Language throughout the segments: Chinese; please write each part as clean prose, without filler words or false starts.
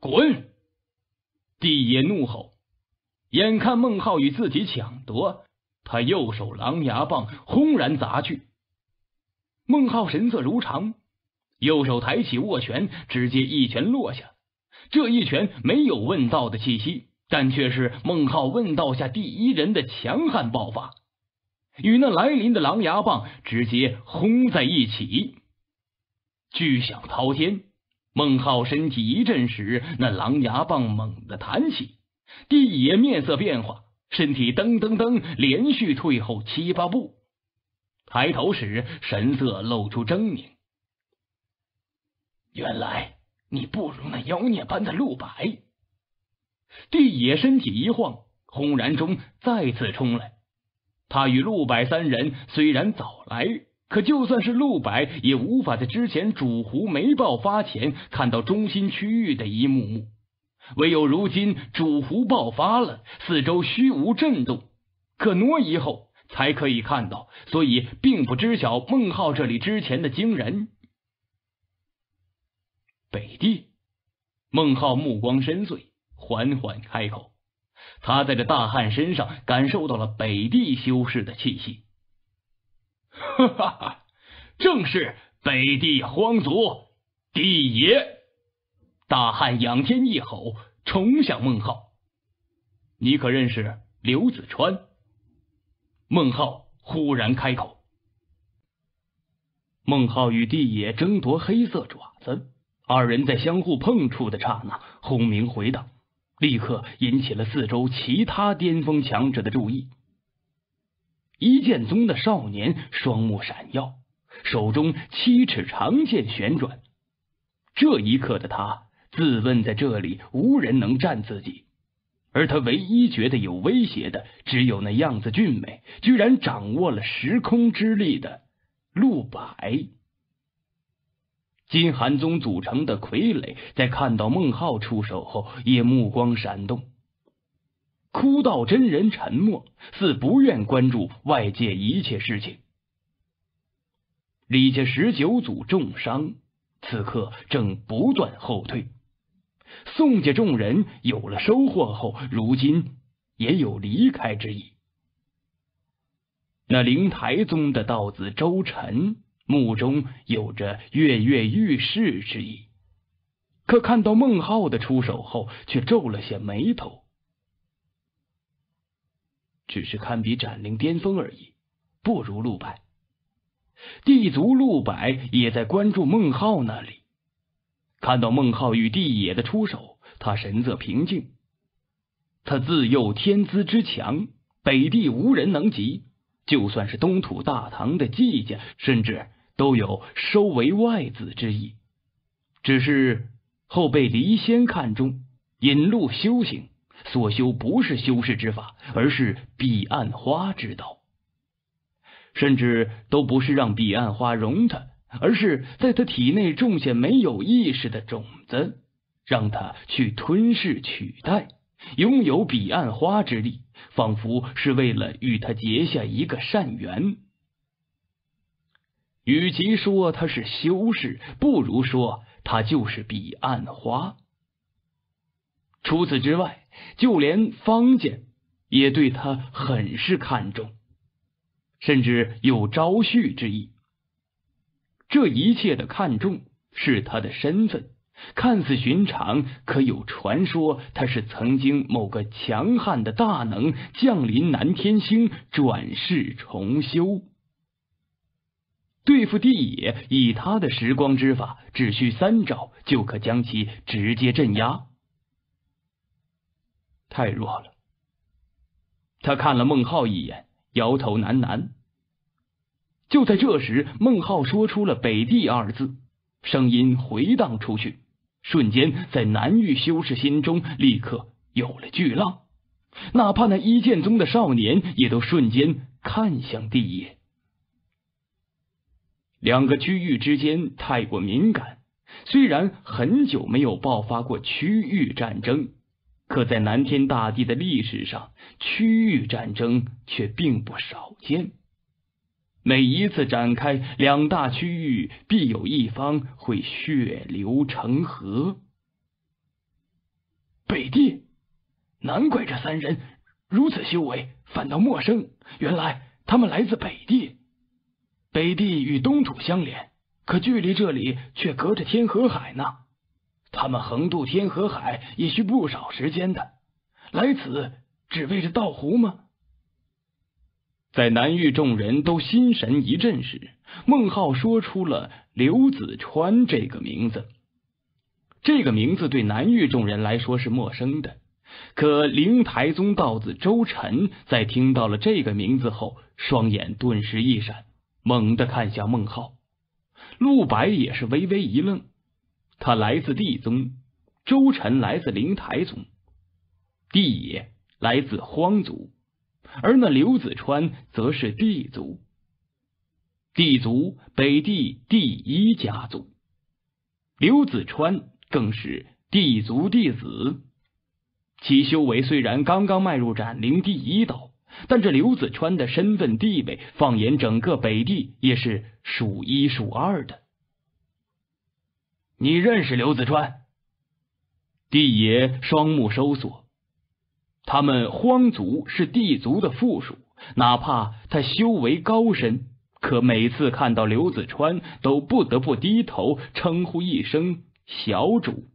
滚！帝爷怒吼，眼看孟浩与自己抢夺，他右手狼牙棒轰然砸去。孟浩神色如常，右手抬起握拳，直接一拳落下。这一拳没有问道的气息，但却是孟浩问道下第一人的强悍爆发，与那来临的狼牙棒直接轰在一起。巨响滔天，孟浩身体一震时，那狼牙棒猛地弹起，帝爷面色变化，身体噔噔噔连续退后7、8步，抬头时神色露出狰狞。原来你不如那妖孽般的陆白。帝爷身体一晃，轰然中再次冲来。他与陆白三人虽然早来，可就算是陆白也无法在之前主湖没爆发前看到中心区域的一幕幕，唯有如今主湖爆发了，四周虚无震动，可挪移后才可以看到，所以并不知晓孟浩这里之前的惊人。北地，孟浩目光深邃，缓缓开口。他在这大汉身上感受到了北地修士的气息。哈哈哈，正是北地荒族帝爷！大汉仰天一吼，冲向孟浩。你可认识刘子川？孟浩忽然开口。孟浩与帝爷争夺黑色爪子，二人在相互碰触的刹那，轰鸣回荡，立刻引起了四周其他巅峰强者的注意。一剑宗的少年双目闪耀，手中7尺长剑旋转。这一刻的他自问在这里无人能战自己，而他唯一觉得有威胁的，只有那样子俊美，居然掌握了时空之力的陆白。金寒宗组成的傀儡在看到孟浩出手后，也目光闪动。枯道真人沉默，似不愿关注外界一切事情。李家19祖重伤，此刻正不断后退。宋家众人有了收获后，如今也有离开之意。那灵台宗的道子周晨目中有着跃跃欲试之意，可看到孟浩的出手后，却皱了些眉头。只是堪比斩灵巅峰而已，不如陆白。地族陆白也在关注孟浩那里，看到孟浩与帝爷的出手，他神色平静。他自幼天资之强，北地无人能及，就算是东土大唐的季家，甚至都有收为外子之意，只是后被离仙看中，引路修行，所修不是修士之法，而是彼岸花之道。甚至都不是让彼岸花容他，而是在他体内种下没有意识的种子，让他去吞噬取代，拥有彼岸花之力，仿佛是为了与他结下一个善缘。与其说他是修士，不如说他就是彼岸花。除此之外，就连方家也对他很是看重，甚至有招婿之意。这一切的看重是他的身份，看似寻常，可有传说他是曾经某个强悍的大能降临南天星，转世重修。对付帝爷，以他的时光之法，只需3招就可将其直接镇压。太弱了。他看了孟浩一眼，摇头喃喃。就在这时，孟浩说出了北地2字，声音回荡出去，瞬间在南域修士心中立刻有了巨浪，哪怕那一剑宗的少年也都瞬间看向帝爷。2个区域之间太过敏感，虽然很久没有爆发过区域战争，可在南天大地的历史上，区域战争却并不少见。每一次展开，2大区域必有一方会血流成河。 北帝，难怪这三人如此修为，反倒陌生。原来他们来自北地。北地与东土相连，可距离这里却隔着天和海呢。他们横渡天和海也需不少时间的，来此只为这盗壶吗？在南域众人都心神一震时，孟浩说出了刘子川这个名字。这个名字对南域众人来说是陌生的，可灵台宗道子周晨在听到了这个名字后，双眼顿时一闪，猛地看向孟浩。陆白也是微微一愣，他来自地宗，周晨来自灵台宗，地野来自荒族，而那刘子川则是地族。地族北地第一家族，刘子川更是地族弟子。其修为虽然刚刚迈入斩灵第一道，但这刘子川的身份地位，放眼整个北地也是数一数二的。你认识刘子川？地爷双目收缩。他们荒族是地族的附属，哪怕他修为高深，可每次看到刘子川，都不得不低头称呼一声小主。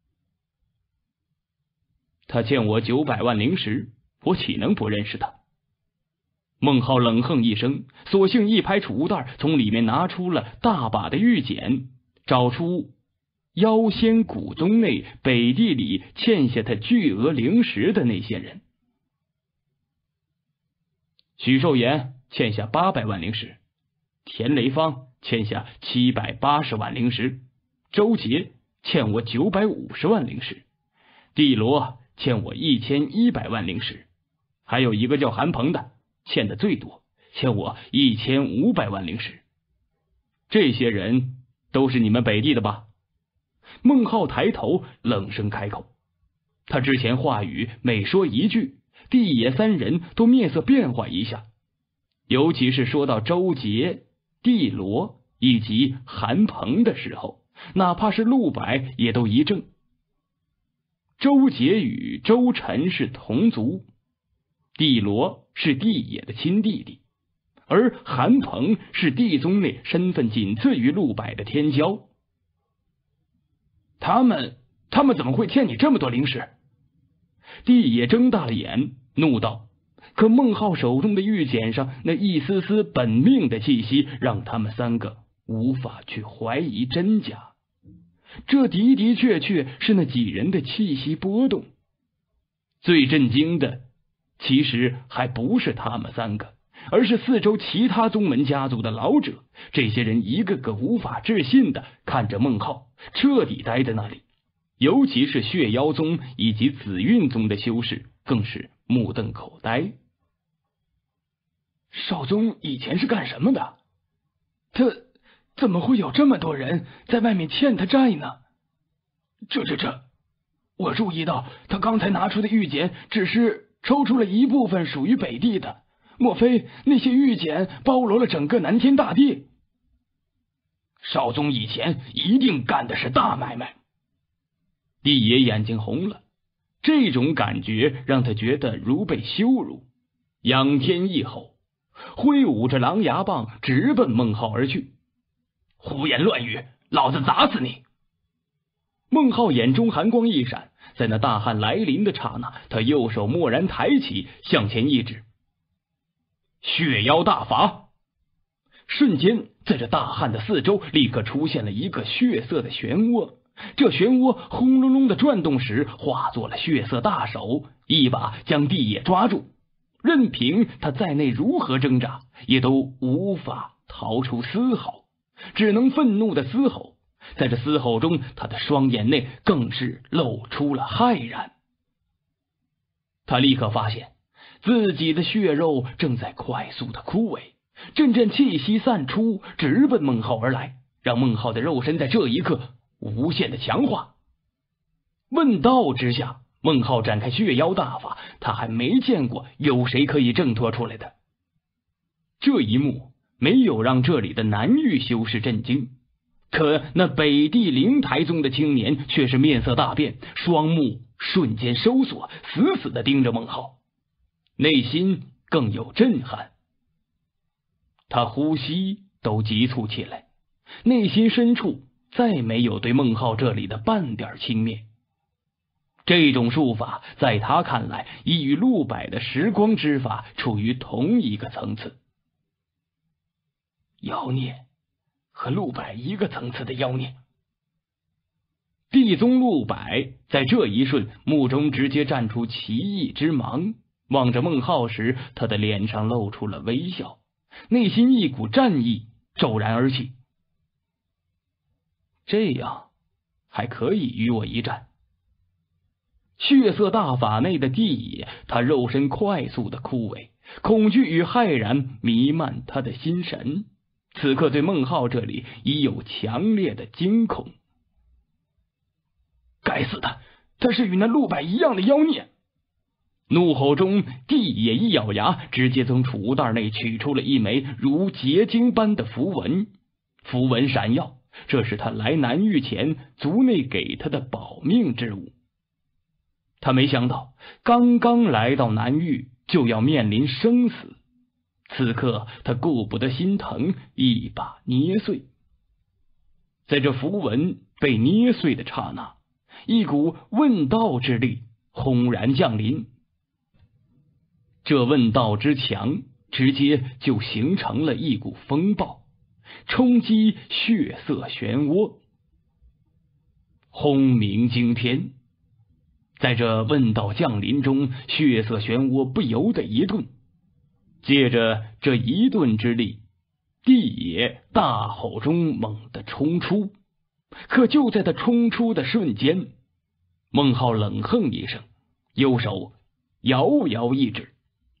他欠我900万灵石，我岂能不认识他？孟浩冷哼一声，索性一拍储物袋，从里面拿出了大把的玉简，找出妖仙古宗内北地里欠下他巨额灵石的那些人。许寿岩欠下800万灵石，田雷方欠下780万灵石，周杰欠我950万灵石，地罗欠我1100万灵石，还有一个叫韩鹏的欠的最多，欠我1500万灵石。这些人都是你们北地的吧？孟浩抬头冷声开口，他之前话语每说一句，地野三人都面色变化一下，尤其是说到周杰、地罗以及韩鹏的时候，哪怕是陆白也都一怔。周杰与周晨是同族，地罗是地野的亲弟弟，而韩鹏是地宗内身份仅次于陆白的天骄。他们怎么会欠你这么多灵石？地野睁大了眼，怒道。可孟浩手中的玉简上那一丝丝本命的气息，让他们三个无法去怀疑真假。这的的确确是那几人的气息波动。最震惊的其实还不是他们三个，而是四周其他宗门家族的老者。这些人一个个无法置信的看着孟浩，彻底呆在那里。尤其是血妖宗以及紫韵宗的修士，更是目瞪口呆。少宗以前是干什么的？他怎么会有这么多人在外面欠他债呢？这，我注意到他刚才拿出的玉简只是抽出了一部分属于北地的，莫非那些玉简包罗了整个南天大地？少宗以前一定干的是大买卖。地爷眼睛红了，这种感觉让他觉得如被羞辱，仰天一吼，挥舞着狼牙棒直奔孟浩而去。胡言乱语，老子砸死你！孟浩眼中寒光一闪，在那大汉来临的刹那，他右手蓦然抬起，向前一指，血妖大法。瞬间，在这大汉的四周立刻出现了一个血色的漩涡，这漩涡轰隆隆的转动时，化作了血色大手，一把将地野抓住，任凭他在内如何挣扎，也都无法逃出丝毫，只能愤怒的嘶吼。在这嘶吼中，他的双眼内更是露出了骇然。他立刻发现自己的血肉正在快速的枯萎，阵阵气息散出，直奔孟浩而来，让孟浩的肉身在这一刻无限的强化。问道之下，孟浩展开血妖大法，他还没见过有谁可以挣脱出来的。这一幕没有让这里的南域修士震惊， 可那北地灵台宗的青年却是面色大变，双目瞬间收缩，死死地盯着孟浩，内心更有震撼。他呼吸都急促起来，内心深处再没有对孟浩这里的半点轻蔑。这种术法在他看来，已与陆柏的时光之法处于同一个层次。妖孽，和陆柏一个层次的妖孽。地宗陆柏在这一瞬，目中直接绽出奇异之芒，望着孟浩时，他的脸上露出了微笑，内心一股战意骤然而起。这样还可以与我一战。血色大法内的地野，他肉身快速的枯萎，恐惧与骇然弥漫他的心神，此刻对孟浩这里已有强烈的惊恐。该死的，他是与那陆柏一样的妖孽！怒吼中，地野一咬牙，直接从储物袋内取出了一枚如结晶般的符文，符文闪耀，这是他来南域前族内给他的保命之物。他没想到，刚刚来到南域就要面临生死，此刻他顾不得心疼，一把捏碎。在这符文被捏碎的刹那，一股问道之力轰然降临，这问道之强直接就形成了一股风暴，冲击血色漩涡，轰鸣惊天。在这问道降临中，血色漩涡不由得一顿，借着这一顿之力，地野大吼中猛地冲出。可就在他冲出的瞬间，孟浩冷哼一声，右手遥遥一指，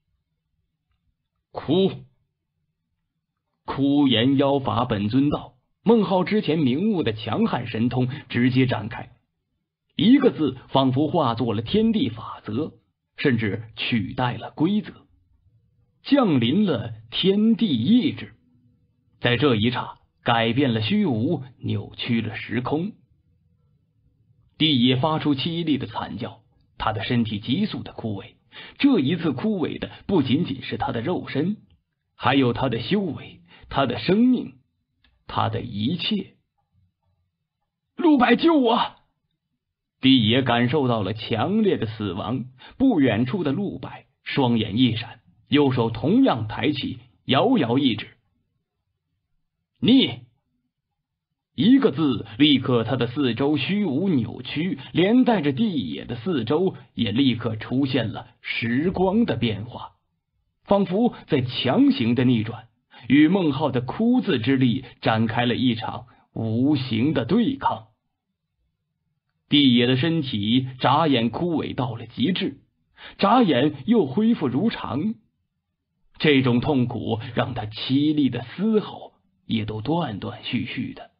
哭言妖法本尊道。孟浩之前明悟的强悍神通直接展开，一个字仿佛化作了天地法则，甚至取代了规则，降临了天地意志，在这一刹改变了虚无，扭曲了时空。地野发出凄厉的惨叫，他的身体急速的枯萎，这一次枯萎的不仅仅是他的肉身，还有他的修为，他的生命，他的一切。陆柏，救我！地野感受到了强烈的死亡，不远处的陆柏双眼一闪，右手同样抬起，遥遥一指，逆！一个字，立刻他的四周虚无扭曲，连带着地野的四周也立刻出现了时光的变化，仿佛在强行的逆转，与孟浩的哭字之力展开了一场无形的对抗。地野的身体眨眼枯萎到了极致，眨眼又恢复如常，这种痛苦让他凄厉的嘶吼也都断断续续的。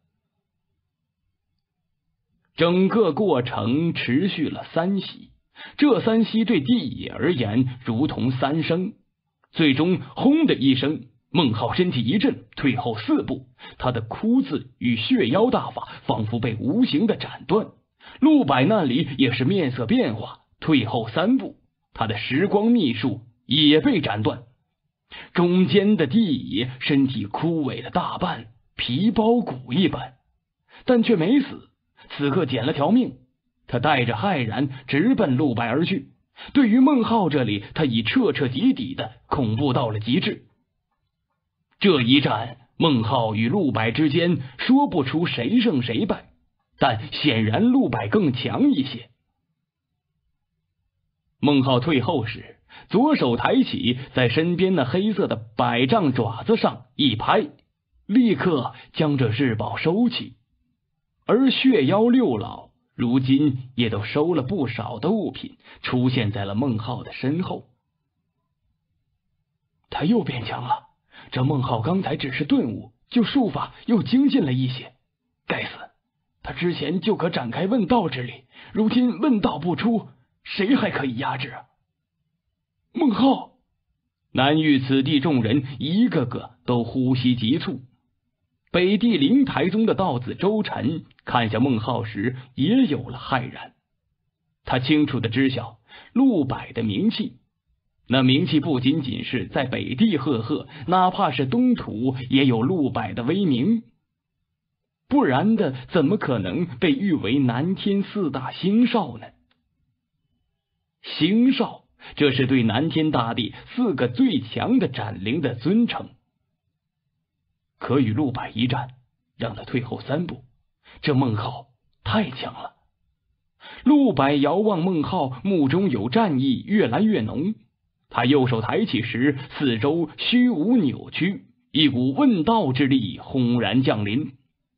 整个过程持续了3息，这3息对地野而言如同3声。最终轰的一声，孟浩身体一震，退后4步，他的哭字与血妖大法仿佛被无形的斩断。陆柏那里也是面色变化，退后3步，他的时光秘术也被斩断。中间的地野身体枯萎了大半，皮包骨一般，但却没死，此刻捡了条命。他带着骇然直奔陆柏而去。对于孟浩这里，他已彻彻底底的恐怖到了极致。这一战，孟浩与陆柏之间说不出谁胜谁败，但显然陆柏更强一些。孟浩退后时，左手抬起，在身边那黑色的百丈爪子上一拍，立刻将这至宝收起。而血妖6老如今也都收了不少的物品，出现在了孟浩的身后。他又变强了，这孟浩刚才只是顿悟，就术法又精进了一些。该死，他之前就可展开问道之力，如今问道不出，谁还可以压制啊？孟浩！南域此地众人一个个都呼吸急促， 北地灵台宗的道子周晨看向孟浩时，也有了骇然。他清楚地知晓陆柏的名气，那名气不仅仅是在北地赫赫，哪怕是东土也有陆柏的威名，不然的怎么可能被誉为南天4大星少呢？星少，这是对南天大地4个最强的斩灵的尊称。可与陆柏一战，让他退后3步，这孟浩太强了。陆柏遥望孟浩，目中有战意越来越浓。他右手抬起时，四周虚无扭曲，一股问道之力轰然降临。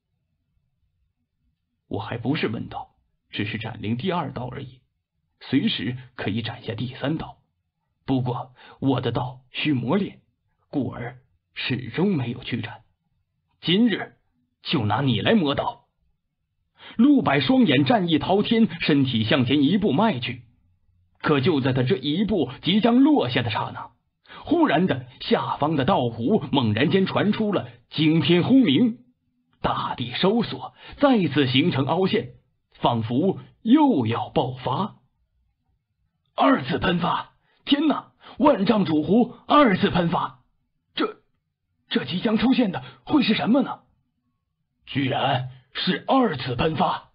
我还不是问道，只是斩灵第2道而已，随时可以斩下第3道。不过我的道需磨练，故而始终没有去斩。今日就拿你来磨刀。陆柏双眼战意滔天，身体向前一步迈去。可就在他这一步即将落下的刹那，忽然的下方的道湖猛然间传出了惊天轰鸣，大地收缩，再次形成凹陷，仿佛又要爆发。2次喷发！天哪！万丈主湖2次喷发！这即将出现的会是什么呢？居然是2次喷发！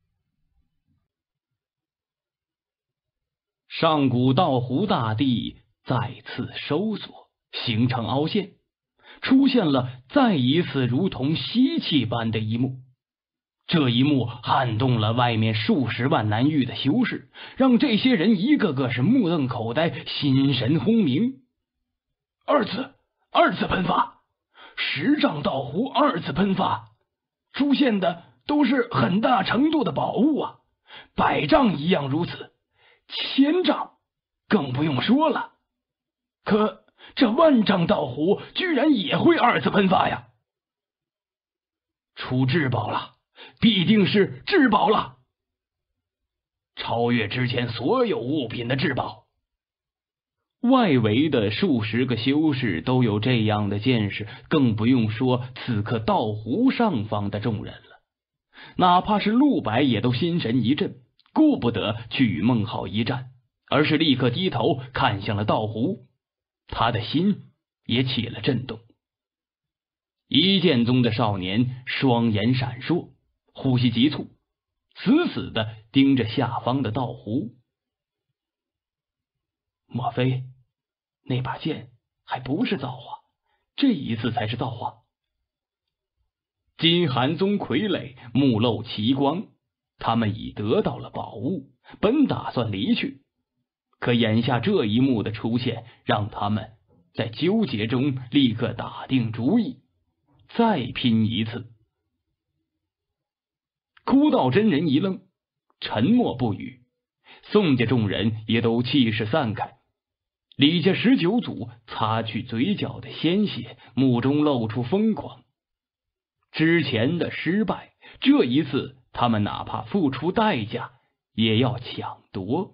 上古道湖大地再次收缩，形成凹陷，出现了再一次如同吸气般的一幕。这一幕撼动了外面数十万南域的修士，让这些人一个个是目瞪口呆，心神轰鸣。二次喷发！10丈道湖2次喷发，出现的都是很大程度的宝物啊，100丈一样如此，1000丈更不用说了。可这万丈道湖居然也会2次喷发呀！出至宝了，必定是至宝了，超越之前所有物品的至宝。外围的数十个修士都有这样的见识，更不用说此刻道湖上方的众人了。哪怕是陆柏也都心神一震，顾不得去与孟浩一战，而是立刻低头看向了道湖，他的心也起了震动。一剑宗的少年双眼闪烁，呼吸急促，死死地盯着下方的道湖。莫非那把剑还不是造化，这一次才是造化？金寒宗傀儡目露奇光，他们已得到了宝物，本打算离去，可眼下这一幕的出现，让他们在纠结中立刻打定主意，再拼一次。枯道真人一愣，沉默不语，宋家众人也都气势散开。李家19祖擦去嘴角的鲜血，目中露出疯狂。之前的失败，这一次他们哪怕付出代价也要抢夺。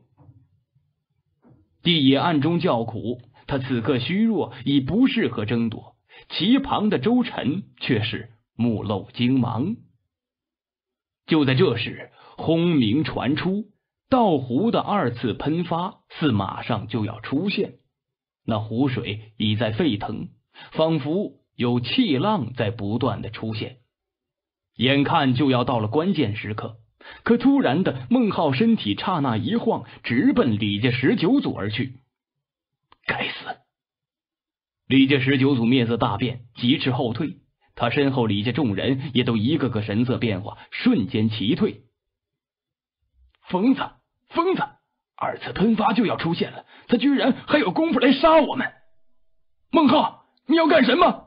帝也暗中叫苦，他此刻虚弱，已不适合争夺。其旁的周晨却是目露惊芒。就在这时，轰鸣传出，道湖的2次喷发似马上就要出现，那湖水已在沸腾，仿佛有气浪在不断的出现。眼看就要到了关键时刻，可突然的孟浩身体刹那一晃，直奔李家19祖而去。该死！李家19祖面色大变，疾驰后退，他身后李家众人也都一个个神色变化，瞬间齐退。疯子！2次喷发就要出现了，他居然还有功夫来杀我们！孟浩，你要干什么？